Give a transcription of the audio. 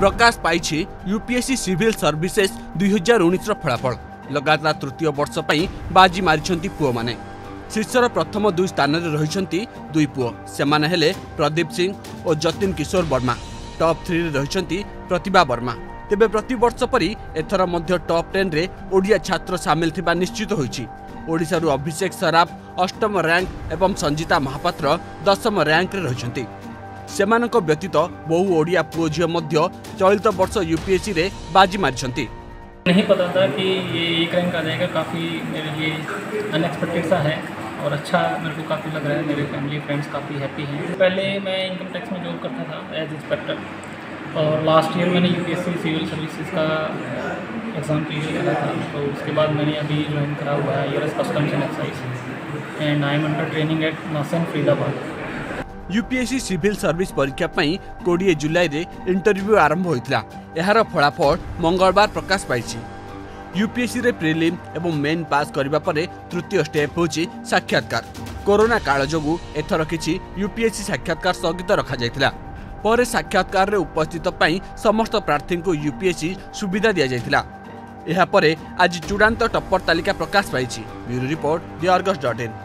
प्रकाश पाई UPSC civil services 2019 फलाफल। लगातार तृतीय वर्ष पर बाजी मारिछंती पुओ माने। शीर्षर प्रथम 2 स्थान में रहिछंती 2 पुओ, सेमाने हेले प्रदीप सिंह और जतिन किशोर वर्मा। टॉप 3 रे रहिछंती प्रतिभा वर्मा। तेबे प्रतिवर्ष परी एथर मध्य टॉप 10 रे ओडिया छात्र सामिल थिबा निश्चित होईछि। ओडिशारू अभिषेक सराफ 8म रैंक एवं संजीता महापात्र 10म रैंक रे रहिछंती। सेमानक व्यतीत बहु ओडिया पुओ झियो मध्य चलित वर्ष यूपीएससी रे बाजी मारिछंती। नहीं पता था कि ये 1 रैंक आ जाएगा। काफ़ी मेरे लिए अनएक्सपेक्टेड सा है और अच्छा मेरे को काफ़ी लग रहा है। मेरे फैमिली फ्रेंड्स काफ़ी हैप्पी हैं। पहले मैं इनकम टैक्स में जॉब करता था एज इंस्पेक्टर और लास्ट ईयर मैंने यूपीएससी सिविल सर्विसेज का एग्ज़ाम क्लियर करा था। तो उसके बाद मैंने अभी ज्वाइन करा हुआ है US customs and excise and I am under training at नासन फरीदाबाद। यूपीएससी सिविल सर्विस परीक्षा 20 जुलाई रे इंटरव्यू आरंभ होइतला। एहार फलाफल मंगलवार प्रकाश पाइछि। यूपीएससी रे प्रिलिम एवं मेन पास करबा परे तृतीय स्टेप होछि साक्षात्कार। कोरोना काल जोगु एथर किछि यूपीएससी साक्षात्कार स्थगित रखा जायतिला। परे साक्षात्कार रे उपस्थित पई समस्त प्रार्थी को यूपीएससी सुविधा दिया जायतिला। एहा परे आज चूड़ांत टप्पर तालिका प्रकाश पाइछि। Bureau report the आर्गस.in।